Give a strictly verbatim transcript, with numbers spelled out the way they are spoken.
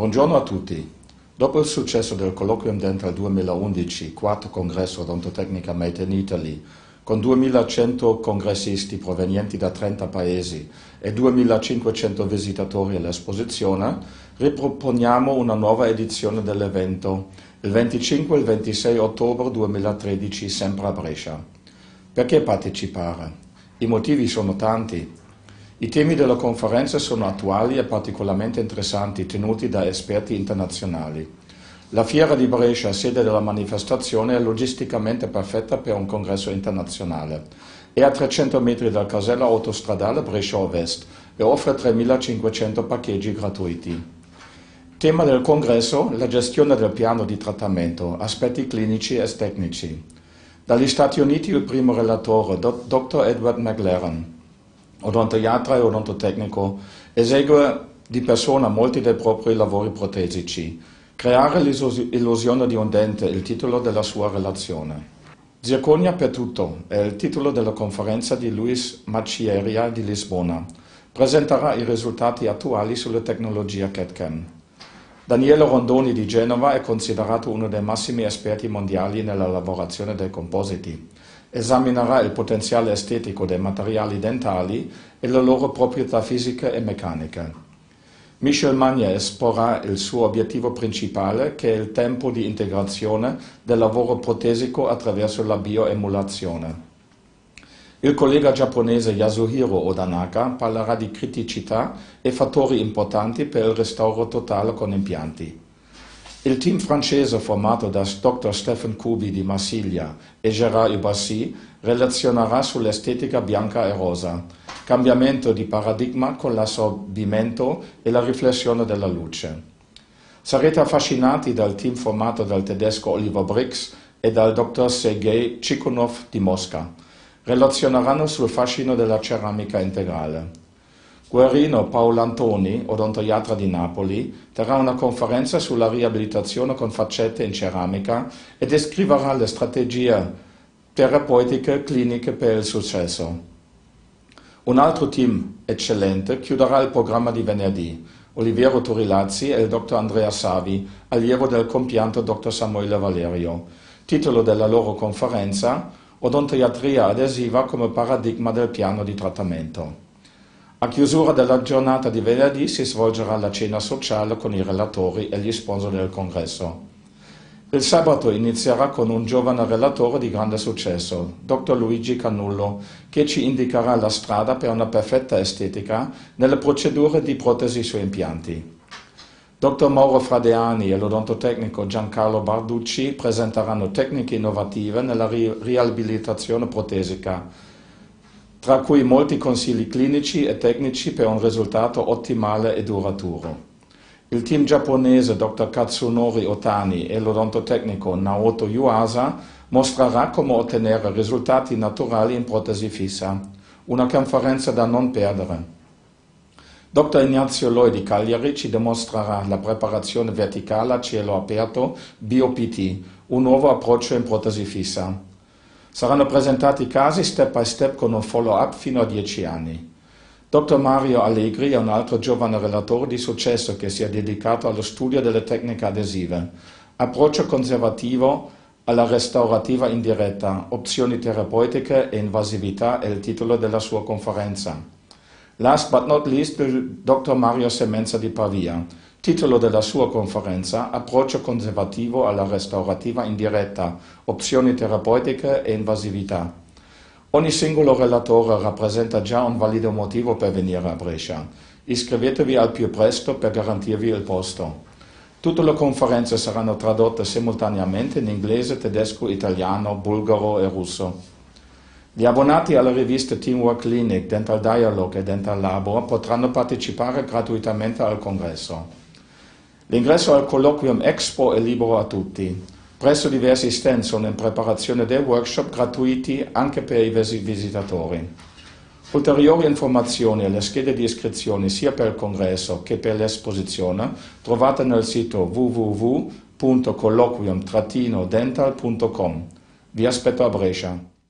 Buongiorno a tutti. Dopo il successo del Colloquium Dental duemilaundici, quarto congresso odontotecnica Made in Italy, con duemilacento congressisti provenienti da trenta paesi e duemilacinquecento visitatori all'esposizione, riproponiamo una nuova edizione dell'evento, il venticinque e il ventisei ottobre duemilatredici, sempre a Brescia. Perché partecipare? I motivi sono tanti. I temi della conferenza sono attuali e particolarmente interessanti, tenuti da esperti internazionali. La Fiera di Brescia, sede della manifestazione, è logisticamente perfetta per un congresso internazionale. È a trecento metri dal casello autostradale Brescia Ovest e offre tremilacinquecento parcheggi gratuiti. Tema del congresso: la gestione del piano di trattamento, aspetti clinici e tecnici. Dagli Stati Uniti il primo relatore, dottor Edward McLaren, odontoiatra e odontotecnico, esegue di persona molti dei propri lavori protesici. Creare l'illusione di un dente è il titolo della sua relazione. Zirconia per tutto è il titolo della conferenza di Luis Macieria di Lisbona. Presenterà i risultati attuali sulla tecnologia C A D-C A M. Daniele Rondoni di Genova è considerato uno dei massimi esperti mondiali nella lavorazione dei compositi. Esaminerà il potenziale estetico dei materiali dentali e le loro proprietà fisiche e meccaniche. Michel Magne esporrà il suo obiettivo principale, che è il tempo di integrazione del lavoro protesico attraverso la bioemulazione. Il collega giapponese Yasuhiro Odanaka parlerà di criticità e fattori importanti per il restauro totale con impianti. Il team francese formato da dottor Stephen Kubi di Marsiglia e Gérard Ubassi relazionerà sull'estetica bianca e rosa, cambiamento di paradigma con l'assorbimento e la riflessione della luce. Sarete affascinati dal team formato dal tedesco Oliver Brix e dal dottor Sergei Chikunov di Mosca. Relazioneranno sul fascino della ceramica integrale. Guerrino Paolantoni, odontoiatra di Napoli, terrà una conferenza sulla riabilitazione con faccette in ceramica e descriverà le strategie terapeutiche cliniche per il successo. Un altro team eccellente chiuderà il programma di venerdì: Oliviero Turilazzi e il dottor Andrea Savi, allievo del compianto dottor Samuele Valerio. Titolo della loro conferenza: Odontoiatria adesiva come paradigma del piano di trattamento. A chiusura della giornata di venerdì si svolgerà la cena sociale con i relatori e gli sponsor del congresso. Il sabato inizierà con un giovane relatore di grande successo, dottor Luigi Cannullo, che ci indicherà la strada per una perfetta estetica nelle procedure di protesi su impianti. dottor Mauro Fradeani e l'odontotecnico Giancarlo Barducci presenteranno tecniche innovative nella ri- riabilitazione protesica, tra cui molti consigli clinici e tecnici per un risultato ottimale e duraturo. Il team giapponese dottor Katsunori Otani e l'odontotecnico Naoto Yuasa mostrerà come ottenere risultati naturali in protesi fissa, una conferenza da non perdere. dottor Ignazio Loi di Cagliari ci dimostrerà la preparazione verticale a cielo aperto B O P T, un nuovo approccio in protesi fissa. Saranno presentati casi step by step con un follow-up fino a dieci anni. dottor Mario Allegri è un altro giovane relatore di successo che si è dedicato allo studio delle tecniche adesive. Approccio conservativo alla restaurativa indiretta, opzioni terapeutiche e invasività è il titolo della sua conferenza. Last but not least, il dottor Mario Semenza di Pavia. Titolo della sua conferenza: Approccio conservativo alla restaurativa indiretta, opzioni terapeutiche e invasività. Ogni singolo relatore rappresenta già un valido motivo per venire a Brescia. Iscrivetevi al più presto per garantirvi il posto. Tutte le conferenze saranno tradotte simultaneamente in inglese, tedesco, italiano, bulgaro e russo. Gli abbonati alle riviste Teamwork Clinic, Dental Dialogue e Dental Labo potranno partecipare gratuitamente al congresso. L'ingresso al Colloquium Expo è libero a tutti. Presso diversi stand sono in preparazione dei workshop gratuiti anche per i visitatori. Ulteriori informazioni e le schede di iscrizione sia per il congresso che per l'esposizione trovate nel sito w w w punto colloquium dental punto com. Vi aspetto a Brescia.